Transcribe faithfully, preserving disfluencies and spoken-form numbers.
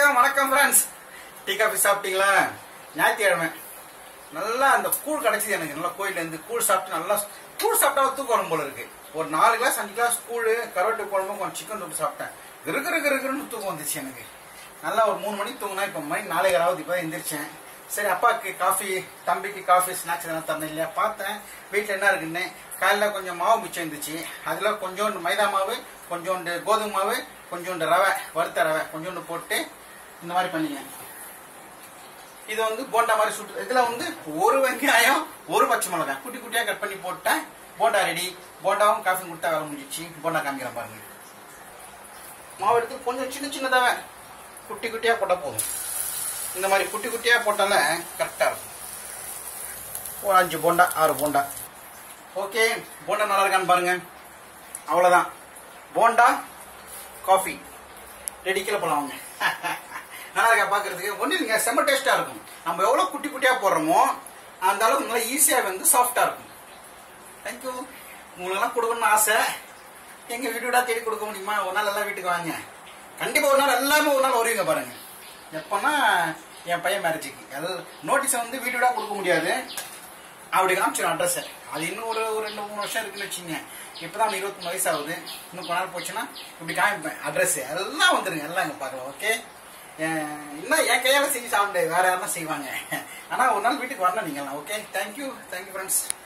வணக்கம் வணக்கம் friends. Tea coffee சாப்பிட்டீங்களா? ஞாயிற்றுக்கிழமை நல்லா அந்த கூழ் கிடைச்சிது எனக்கு. நல்லா கோயிலேருந்து கூழ் சாப்பிட்டு நல்லா கூழ் சாப்பிட்டா தூக்கம் வரும் போல இருக்கு. ஒரு நாலு கிளாஸ் அஞ்சு கிளாஸ் கூழ் கருவாட்டு குழம்பு கொஞ்சம் சிக்கன் தொட்டு சாப்பிட்டேன். கிருக்கிற கிருக்குன்னு தூக்கம் வந்துச்சு எனக்கு. நல்லா ஒரு மூணு மணிக்கு தூங்கினா இப்போ மணி நாளைக்கு ஆகுது. இப்போ எந்திரிச்சேன். சரி அப்பாவுக்கு காஃபி, தம்பிக்கு காஃபி, ஸ்நாக்ஸ் எதனா தரணும் இல்லையா பார்த்தேன். வீட்டில் என்ன இருக்குன்னு காலையில் கொஞ்சம் மாவு மிச்சம் இருந்துச்சு. அதில் கொஞ்சோண்டு மைதா மாவு, கொஞ்சோண்டு கோதுமை மாவு, கொஞ்சோண்டு ரவை, வறுத்த ரவை கொஞ்சோண்டு போட்டு இந்த மாதிரி பண்ணிங்க. இது வந்து போண்டா மாதிரி சுட்டு. இதில் வந்து ஒரு வெங்காயம், ஒரு பச்சை மிளகாய் குட்டி குட்டியாக கட் பண்ணி போட்டேன். போண்டா ரெடி. போண்டாவும் காஃபி கொடுத்தா வேலை முடிஞ்சிச்சு. போண்டா காமிக்கிறேன் பாருங்க. மாவு எடுத்து கொஞ்சம் சின்ன சின்னதாக குட்டி குட்டியாக போட்டால் போதும். இந்த மாதிரி குட்டி குட்டியாக போட்டால கரெக்டாக இருக்கும். ஒரு அஞ்சு போண்டா, ஆறு போண்டா. ஓகே, போண்டா நல்லா இருக்கான்னு பாருங்க. அவ்வளோதான், போண்டா காஃபி ரெடி. கீழே போகலாம் அவங்க. நல்லா இருக்கா பார்க்கறதுக்கு? ஒன்றும் இல்லைங்க, செம்ம டேஸ்ட்டாக இருக்கும். நம்ம எவ்வளோ குட்டி குட்டியாக போடுறோமோ அந்த அளவுக்கு நல்லா ஈஸியாக வந்து சாஃப்டாக இருக்கும். தேங்க்யூ. உங்களுக்கெல்லாம் கொடுக்கணும்னு ஆசை. எங்கள் வீடு வீடாக தேடி கொடுக்க முடியுமா? ஒரு நாள் எல்லாம் வீட்டுக்கு வாங்க. கண்டிப்பாக ஒரு நாள் எல்லாமே ஒரு நாள் வருவீங்க பாருங்க. எப்போன்னா என் பையன் மேரேஜுக்கு எல்லாம் நோட்டீஸை வந்து வீடு வீடாக கொடுக்க முடியாது. அப்படி காமிச்சிடும் அட்ரஸை. அது இன்னும் ஒரு ஒரு ரெண்டு மூணு வருஷம் இருக்குன்னு வச்சுங்க. இப்போ தான் இருபத்தி மூணு வயசு ஆகுது. இன்னும் கொஞ்ச நாள் போச்சுன்னா இப்படி காமிப்பேன் அட்ரஸு. எல்லாம் வந்துருங்க, எல்லாம் இங்கே பார்க்கலாம். ஓகே, இன்னும் என் கையால் செஞ்சு சாப்பிட்டு வேற யாரெல்லாம் செய்வாங்க. ஆனால் ஒரு நாள் வீட்டுக்கு வரணும் நீங்கள்லாம். Okay, thank you thank you friends.